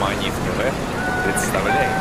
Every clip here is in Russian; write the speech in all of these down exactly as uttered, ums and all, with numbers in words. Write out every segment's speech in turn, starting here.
Маниф ТВ представляет.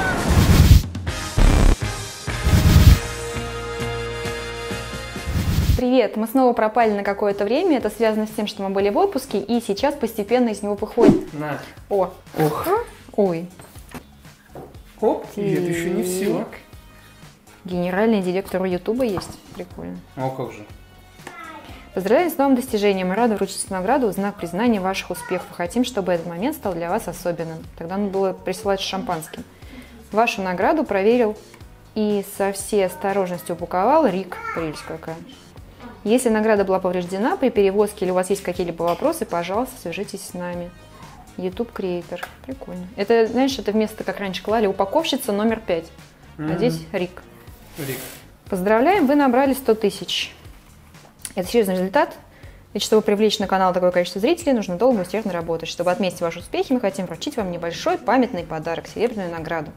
Привет! Мы снова пропали на какое-то время. Это связано с тем, что мы были в отпуске, и сейчас постепенно из него выходим. На. О! Ох. Ой. Оп, и это еще не все. Генеральный директор Ютуба есть. Прикольно. А как же? Поздравляем с новым достижением. Мы рады вручить награду в знак признания ваших успехов. Хотим, чтобы этот момент стал для вас особенным. Тогда надо было присылать шампанским. Вашу награду проверил и со всей осторожностью упаковал Рик. Прелесть какая. Если награда была повреждена при перевозке или у вас есть какие-либо вопросы, пожалуйста, свяжитесь с нами. YouTube Creator. Прикольно. Это, знаешь, это вместо, как раньше клали, упаковщица номер пять. Mm-hmm. А здесь Рик. Рик. Поздравляем, вы набрали сто тысяч. Это серьезный результат. Ведь чтобы привлечь на канал такое количество зрителей, нужно долго и усердно работать. Чтобы отметить ваши успехи, мы хотим вручить вам небольшой памятный подарок, серебряную награду.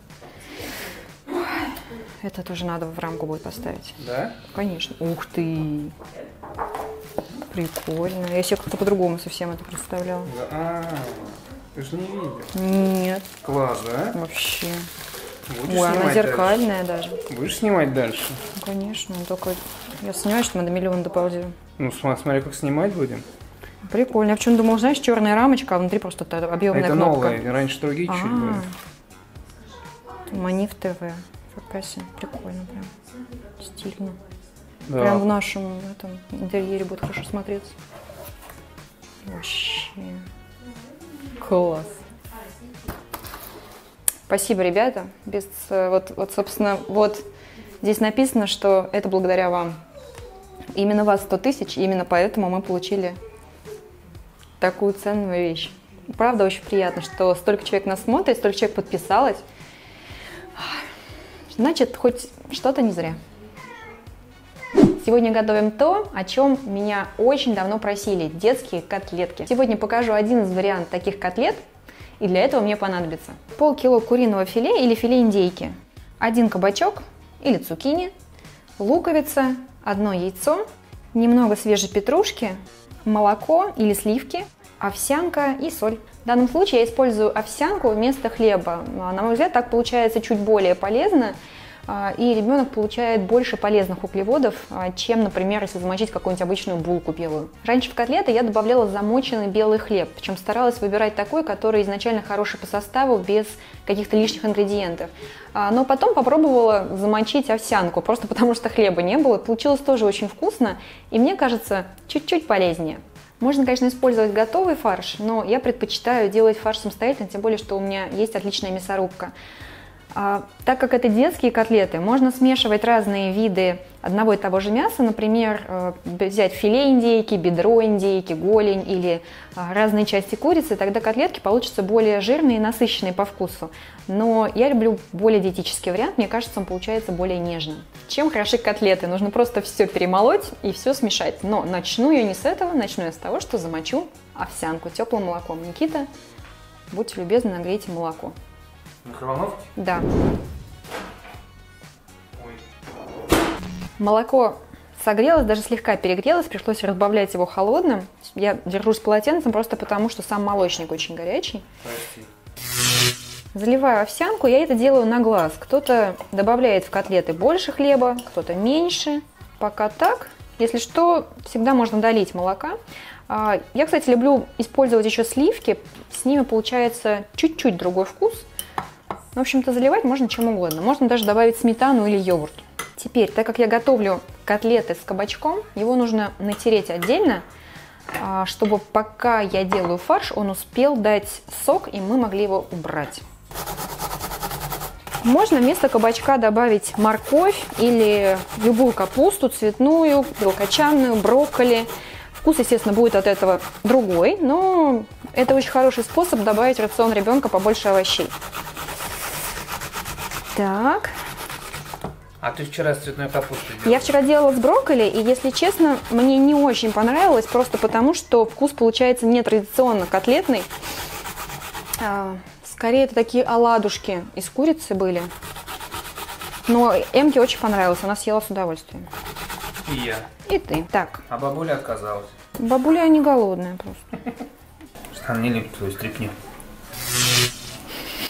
Это тоже надо в рамку будет поставить. Да? Конечно. Ух ты! Прикольно. Я себе как-то по-другому совсем это представляла. А, ты же не видел. Нет. Класс, да? Вообще. Будешь Ой, она зеркальная дальше? даже. Будешь снимать дальше? Ну, конечно. Только я сомневаюсь, что мы до миллиона доползем. Ну, смотри, как снимать будем. Прикольно. Я почему-то думала, знаешь, черная рамочка, а внутри просто объемная это кнопка. новое. Раньше другие чуть-чуть были. Маниф ТВ. Прикольно прям. Стильно. Да. Прям в нашем этом интерьере будет хорошо смотреться. Вообще. Класс. Спасибо, ребята. Без, вот, вот, собственно, вот здесь написано, что это благодаря вам. Именно вас сто тысяч, и именно поэтому мы получили такую ценную вещь. Правда, очень приятно, что столько человек нас смотрит, столько человек подписалось. Значит, хоть что-то не зря. Сегодня готовим то, о чем меня очень давно просили – детские котлетки. Сегодня покажу один из вариантов таких котлет, и для этого мне понадобится полкило куриного филе или филе индейки, один кабачок или цукини, луковица, одно яйцо, немного свежей петрушки, молоко или сливки, овсянка и соль. В данном случае я использую овсянку вместо хлеба. На мой взгляд, так получается чуть более полезно, и ребенок получает больше полезных углеводов, чем, например, если замочить какую-нибудь обычную булку белую. Раньше в котлеты я добавляла замоченный белый хлеб, причем старалась выбирать такой, который изначально хороший по составу, без каких-то лишних ингредиентов. Но потом попробовала замочить овсянку, просто потому что хлеба не было. Получилось тоже очень вкусно, и мне кажется, чуть-чуть полезнее. Можно, конечно, использовать готовый фарш, но я предпочитаю делать фарш самостоятельно, тем более, что у меня есть отличная мясорубка. А, так как это детские котлеты, можно смешивать разные виды одного и того же мяса, например, взять филе индейки, бедро индейки, голень или разные части курицы, тогда котлетки получатся более жирные и насыщенные по вкусу. Но я люблю более диетический вариант, мне кажется, он получается более нежным. Чем хороши котлеты? Нужно просто все перемолоть и все смешать. Но начну я не с этого, начну я с того, что замочу овсянку теплым молоком. Никита, будьте любезны, нагрейте молоко. В микроволновке? Да. Ой. Молоко согрелось, даже слегка перегрелось, пришлось разбавлять его холодным. Я держусь полотенцем просто потому, что сам молочник очень горячий. Прости. Заливаю овсянку, я это делаю на глаз. Кто-то добавляет в котлеты больше хлеба, кто-то меньше. Пока так. Если что, всегда можно долить молока. Я, кстати, люблю использовать еще сливки. С ними получается чуть-чуть другой вкус. В общем-то, заливать можно чем угодно. Можно даже добавить сметану или йогурт. Теперь, так как я готовлю котлеты с кабачком, его нужно натереть отдельно, чтобы пока я делаю фарш, он успел дать сок, и мы могли его убрать. Можно вместо кабачка добавить морковь или любую капусту, цветную, белокочанную, брокколи. Вкус, естественно, будет от этого другой, но это очень хороший способ добавить в рацион ребенка побольше овощей. Так. А ты вчера с цветной капустой делала? Я вчера делала с брокколи, и, если честно, мне не очень понравилось, просто потому, что вкус получается нетрадиционно котлетный. А, скорее, это такие оладушки из курицы были. Но Эмке очень понравилось, она съела с удовольствием. И я. И ты. Так. А бабуля отказалась. Бабуля не голодная просто. Она не любит твою стряпню.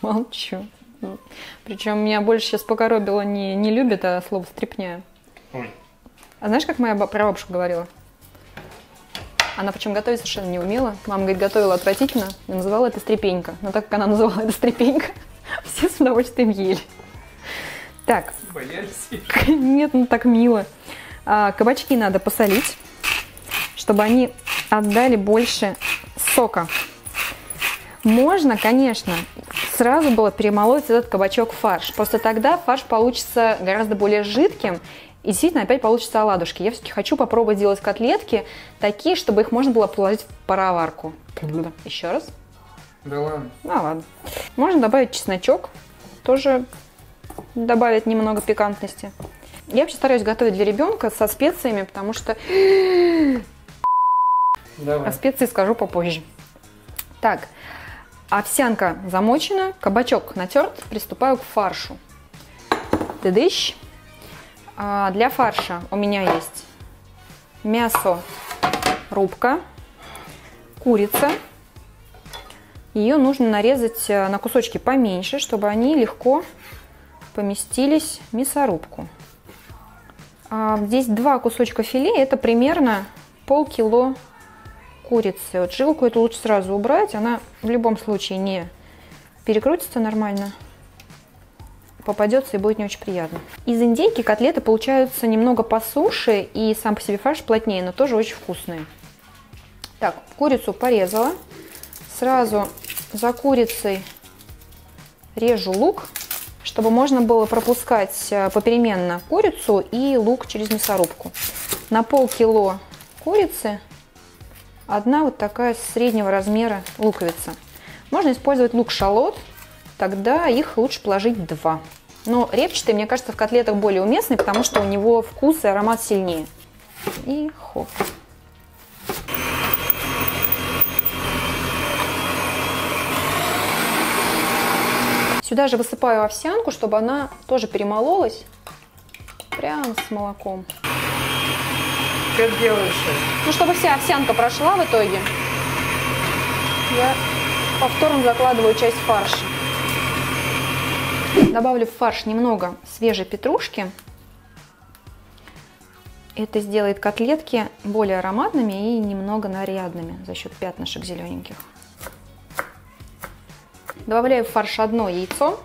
Молчу. Причем меня больше сейчас покоробило не, не любит, а слово стряпня. Ой. А знаешь, как моя прабабушка говорила? Она причем готовить совершенно не умела. Мама, говорит, готовила отвратительно и называла это стрепенька. Но так как она называла это стрепенька, все с удовольствием ели. Так. Боялись? Нет, ну так мило. А, кабачки надо посолить, чтобы они отдали больше сока. Можно, конечно, сразу было перемолоть этот кабачок в фарш. Просто тогда фарш получится гораздо более жидким. И действительно опять получится оладушки. Я все-таки хочу попробовать делать котлетки такие, чтобы их можно было положить в пароварку. Еще раз. Да ладно. Ну ладно. Можно добавить чесночок. Тоже добавить немного пикантности. Я вообще стараюсь готовить для ребенка со специями, потому что... Давай. О специи скажу попозже. Так. Овсянка замочена. Кабачок натерт. Приступаю к фаршу. Тыдыщ. А для фарша у меня есть мясо рубка, курица. Ее нужно нарезать на кусочки поменьше, чтобы они легко поместились в мясорубку. А здесь два кусочка филе, это примерно полкило курицы. Вот жилку эту лучше сразу убрать, она в любом случае не перекрутится нормально. Попадется и будет не очень приятно. Из индейки котлеты получаются немного по суше и сам по себе фарш плотнее, но тоже очень вкусные. Так, курицу порезала. Сразу за курицей режу лук, чтобы можно было пропускать попеременно курицу и лук через мясорубку. На полкило курицы одна вот такая среднего размера луковица. Можно использовать лук-шалот. Тогда их лучше положить два. Но репчатый, мне кажется, в котлетах более уместный, потому что у него вкус и аромат сильнее. И хоп. Сюда же высыпаю овсянку, чтобы она тоже перемололась прямо с молоком. Что делаешь сейчас? Ну, чтобы вся овсянка прошла в итоге, я повторно закладываю часть фарша. Добавлю в фарш немного свежей петрушки. Это сделает котлетки более ароматными и немного нарядными за счет пятнышек зелененьких. Добавляю в фарш одно яйцо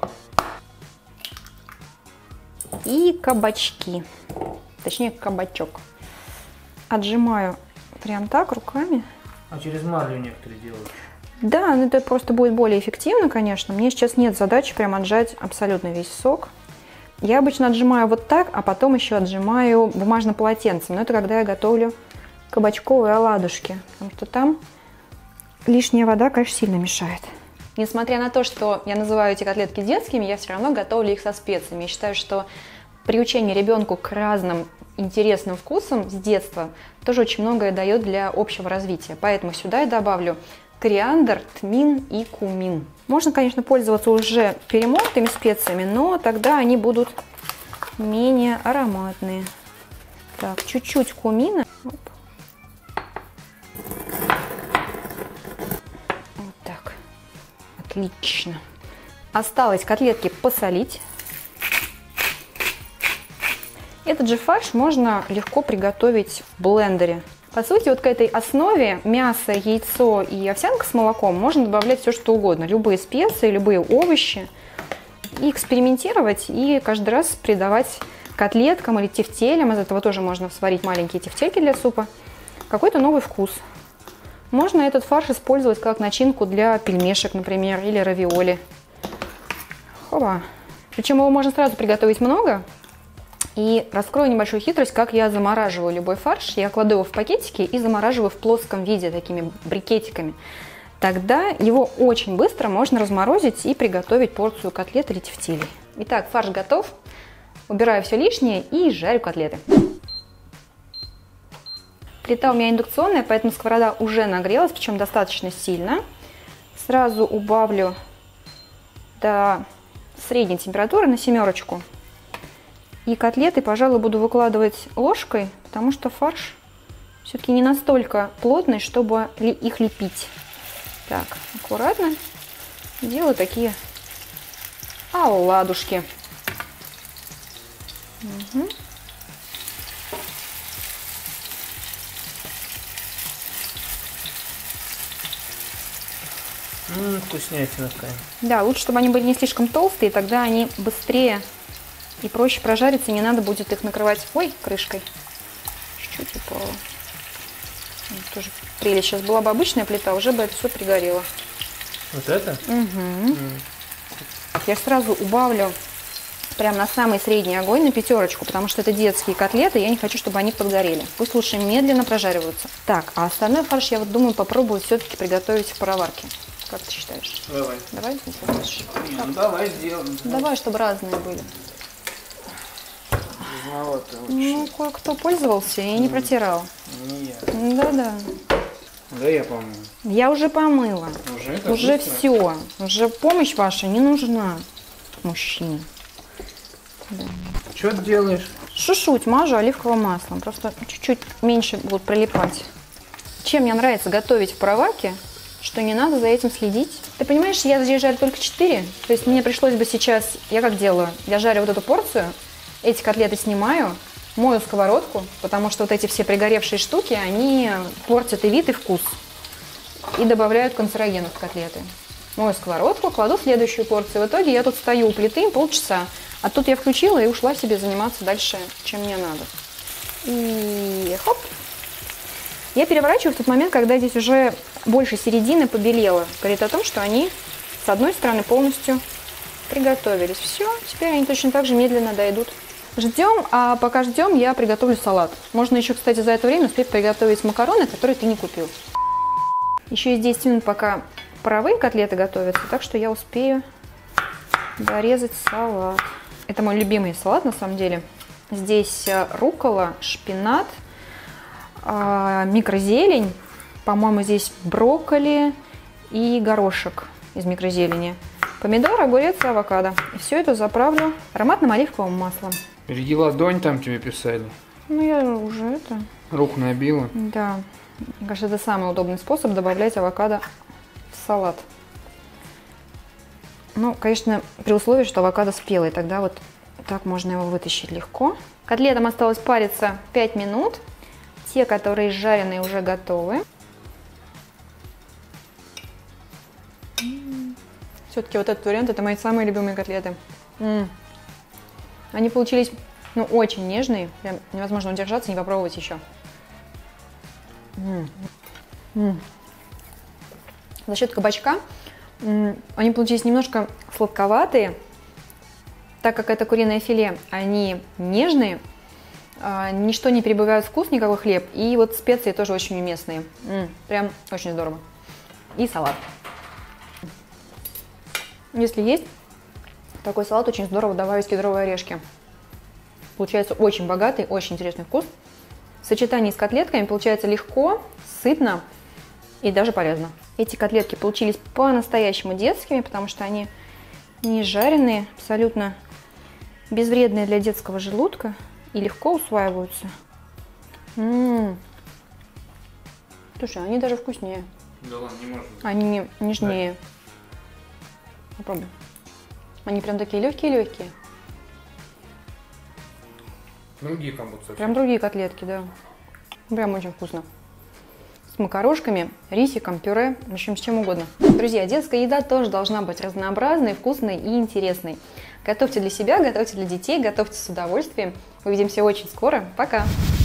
и кабачки, точнее кабачок. Отжимаю прям так руками. А через марлю некоторые делают. Да, но это просто будет более эффективно, конечно. Мне сейчас нет задачи прям отжать абсолютно весь сок. Я обычно отжимаю вот так, а потом еще отжимаю бумажным полотенцем. Но это когда я готовлю кабачковые оладушки, потому что там лишняя вода, конечно, сильно мешает. Несмотря на то, что я называю эти котлетки детскими, я все равно готовлю их со специями. Я считаю, что приучение ребенку к разным интересным вкусам с детства тоже очень многое дает для общего развития. Поэтому сюда я добавлю кориандр, тмин и кумин. Можно, конечно, пользоваться уже перемолотыми специями, но тогда они будут менее ароматные. Так, чуть-чуть кумина. Оп. Вот так. Отлично. Осталось котлетки посолить. Этот же фарш можно легко приготовить в блендере. По сути, вот к этой основе мясо, яйцо и овсянка с молоком можно добавлять все, что угодно. Любые специи, любые овощи. И экспериментировать, и каждый раз придавать котлеткам или тефтелям, из этого тоже можно сварить маленькие тефтельки для супа, какой-то новый вкус. Можно этот фарш использовать как начинку для пельмешек, например, или равиоли. Хоба. Причем его можно сразу приготовить много. И раскрою небольшую хитрость, как я замораживаю любой фарш. Я кладу его в пакетики и замораживаю в плоском виде, такими брикетиками. Тогда его очень быстро можно разморозить и приготовить порцию котлет или тефтелей. Итак, фарш готов. Убираю все лишнее и жарю котлеты. Плита у меня индукционная, поэтому сковорода уже нагрелась, причем достаточно сильно. Сразу убавлю до средней температуры на семерочку. И котлеты, пожалуй, буду выкладывать ложкой, потому что фарш все-таки не настолько плотный, чтобы их лепить. Так, аккуратно делаю такие оладушки. Угу. Ммм, вкуснятина какая. Да, лучше, чтобы они были не слишком толстые, тогда они быстрее и проще прожарятся, и не надо будет их накрывать, ой, крышкой. Чуть-чуть упало. Тоже прелесть. Сейчас была бы обычная плита, уже бы это все пригорело. Вот это? Угу. Mm. Я сразу убавлю прям на самый средний огонь, на пятерочку, потому что это детские котлеты, я не хочу, чтобы они подгорели. Пусть лучше медленно прожариваются. Так, а остальной фарш я вот думаю попробую все-таки приготовить в пароварке. Как ты считаешь? Давай. Давай, если хочешь. Не, ну давай сделаем. Давай, чтобы разные были. Маловато Ну, кое-кто пользовался и не протирал. Не я. Да-да. Да я помню. Я уже помыла. Уже это Уже быстро? все. Уже помощь ваша не нужна мужчине. Да. Что ты делаешь? Шушуть мажу оливковым маслом. Просто чуть-чуть меньше будут прилипать. Чем мне нравится готовить в пароварке, что не надо за этим следить. Ты понимаешь, я здесь жарю только четыре. То есть мне пришлось бы сейчас... Я как делаю? Я жарю вот эту порцию, эти котлеты снимаю, мою сковородку, потому что вот эти все пригоревшие штуки, они портят и вид, и вкус. И добавляют канцерогенов в котлеты. Мою сковородку, кладу следующую порцию. В итоге я тут стою у плиты полчаса. А тут я включила и ушла себе заниматься дальше, чем мне надо. И хоп. Я переворачиваю в тот момент, когда здесь уже больше середины побелело. Говорит о том, что они с одной стороны полностью приготовились. Все, теперь они точно так же медленно дойдут. Ждем, а пока ждем, я приготовлю салат. Можно еще, кстати, за это время успеть приготовить макароны, которые ты не купил. Еще есть десять минут, пока паровые котлеты готовятся, так что я успею дорезать салат. Это мой любимый салат, на самом деле. Здесь руккола, шпинат, микрозелень, по-моему, здесь брокколи и горошек из микрозелени, помидор, огурец и авокадо. И все это заправлю ароматным оливковым маслом. Береги ладонь, там тебе писали. Ну, я уже это... Руку набила. Да. Мне кажется, это самый удобный способ добавлять авокадо в салат. Ну, конечно, при условии, что авокадо спелый, тогда вот так можно его вытащить легко. Котлетам осталось париться пять минут. Те, которые жареные, уже готовы. Все-таки вот этот вариант, это мои самые любимые котлеты. М-м. Они получились, ну, очень нежные. Прям невозможно удержаться и не попробовать еще. М-м. М-м. За счет кабачка м-м, они получились немножко сладковатые. Так как это куриное филе, они нежные. А, ничто не перебивает вкус, никакой хлеб. И вот специи тоже очень уместные. М-м, прям очень здорово. И салат. Если есть такой салат, очень здорово добавить кедровые орешки. Получается очень богатый, очень интересный вкус. В сочетании с котлетками получается легко, сытно и даже полезно. Эти котлетки получились по-настоящему детскими, потому что они не жареные, абсолютно безвредные для детского желудка и легко усваиваются. М-м-м. Слушай, они даже вкуснее. Да ладно, не может. Они не, нежнее. Да. Попробуй. Они прям такие легкие-легкие. Другие как будто. Прям другие котлетки, да. Прям очень вкусно. С макарошками, рисиком, пюре, в общем, с чем угодно. Друзья, детская еда тоже должна быть разнообразной, вкусной и интересной. Готовьте для себя, готовьте для детей, готовьте с удовольствием. Увидимся очень скоро. Пока!